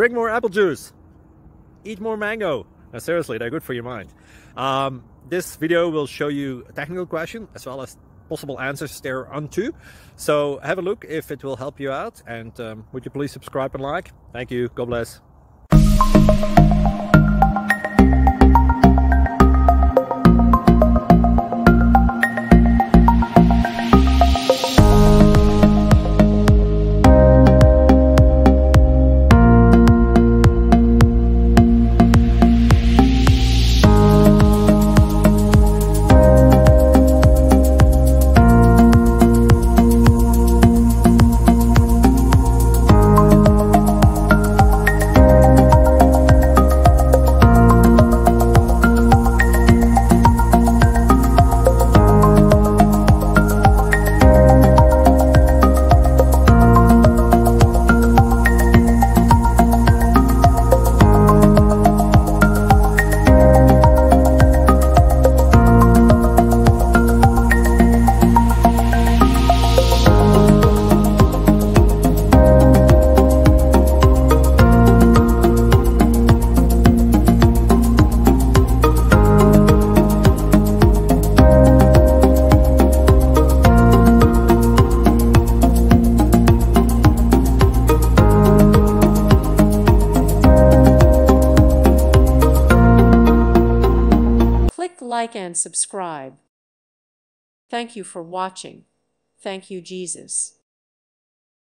drink more apple juice, eat more mango. No, seriously, they're good for your mind. This video will show you a technical question as well as possible answers thereunto. So have a look if it will help you out, and would you please subscribe and like? Thank you. God bless. Like and subscribe. Thank you for watching. Thank you, Jesus.